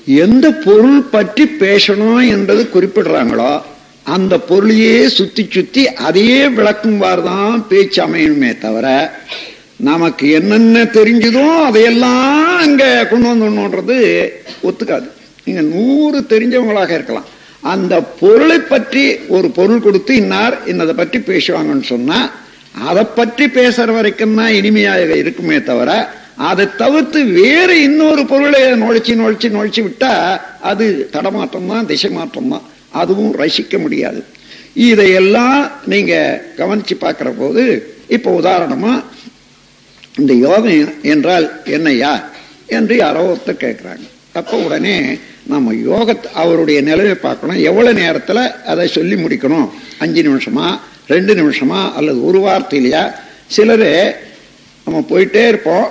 எந்த பொருள் பற்றி பேசணும் என்பது குறிப்பிடுறாங்களோ அந்த பொருளையே சுத்தி சுத்தி அதையே விளக்கும்வாறுதான் பேச்சு அமையணுமே தவிர நமக்கு என்னென்ன தெரிஞ்சதோ அதையெல்லாம் அங்க கொண்டு வந்துன்றது ஒத்துக்காது. நீங்க 100 தெரிஞ்சவங்களாக இருக்கலாம், அந்த பொருளை பற்றி ஒரு பொருள் கொடுத்து இன்னார் இன்னதை பற்றி பேசுவாங்கன்னு சொன்னா அதை பற்றி பேசுற வரைக்கும் தான் இனிமையாக இருக்குமே தவிர அதை தவிர்த்து வேற இன்னொரு பொருளை நுழைச்சி விட்டா அது தடமாற்றம் தான், திசை மாற்றம் தான், அதுவும் ரசிக்க முடியாது. இதையெல்லாம் நீங்க கவனிச்சு பார்க்கிற போது இப்ப உதாரணமா இந்த யோகம் என்றால் என்னையா என்று யாரோ ஒருத்தர் கேட்கிறாங்க. அப்ப உடனே நம்ம யோகத்தை அவருடைய நிலையை பார்க்கணும். எவ்வளவு நேரத்துல அதை சொல்லி முடிக்கணும், 5 நிமிஷமா 2 நிமிஷமா அல்லது ஒரு வார்த்தையிலையா? சிலரு நம்ம போயிட்டே இருப்போம்,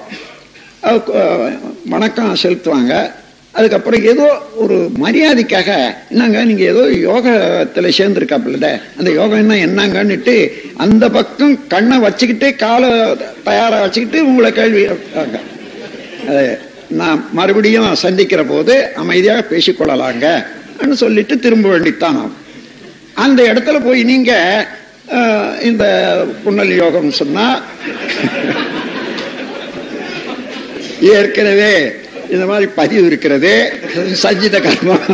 வணக்கம் செலுத்துவாங்க, அதுக்கப்புறம் ஏதோ ஒரு மரியாதைக்காக என்னங்க நீங்க ஏதோ யோகத்துல சேர்ந்திருக்காப்புல அந்த யோகம் என்னங்கன்னுட்டு அந்த பக்கம் கண்ணை வச்சுக்கிட்டு காலை தயாரா வச்சுக்கிட்டு உங்களை கேள்வி நான் மறுபடியும் சந்திக்கிற போது அமைதியாக பேசிக்கொள்ளலாங்க சொல்லிட்டு திரும்ப வேண்டித்தான். அந்த இடத்துல போய் நீங்க இந்த புன்னல் யோகம் சொன்னா ஏற்கனவே இந்த மாதிரி பதிவு இருக்கிறது, சஞ்சித கர்மம்,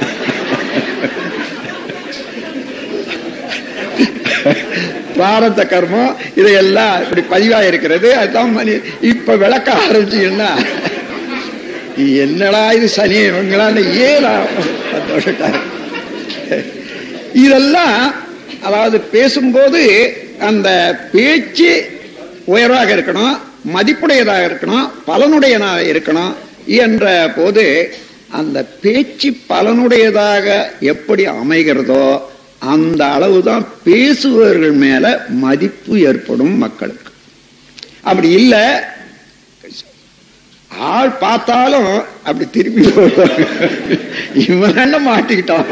பிராரப்த கர்மம், இதையெல்லாம் இப்படி பதிவா இருக்கிறது. அதுதான் இப்ப விளக்க ஆரம்பிச்சீங்கன்னா என்னடா இது சனியங்களான்னு ஏலா இதெல்லாம். அதாவது பேசும்போது அந்த பேச்சு உயர்வாக இருக்கணும், மதிப்புடையதாக இருக்கணும், பலனுடையதாக இருக்கணும் என்ற போது அந்த பேச்சு பலனுடையதாக எப்படி அமைகிறதோ அந்த அளவுதான் பேசுபவர்கள் மேல மதிப்பு ஏற்படும் மக்களுக்கு. அப்படி இல்ல ஆள் பார்த்தாலும் அப்படி திரும்பி இவன் மாட்டிக்கிட்டான்.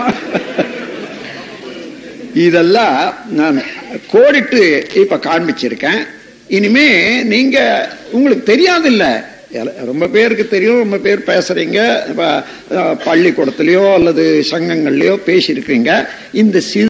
இதெல்லாம் நான் கோடிட்டு இப்ப காண்பிச்சிருக்கேன். இனிமே நீங்க உங்களுக்கு தெரியாதில்ல, ரொம்ப பேருக்கு தெரியும், ரொம்ப பேர் பேசுறீங்க, பள்ளிக்கூடத்திலயோ அல்லது சங்கங்கள்லயோ பேசியிருக்கீங்க. இந்த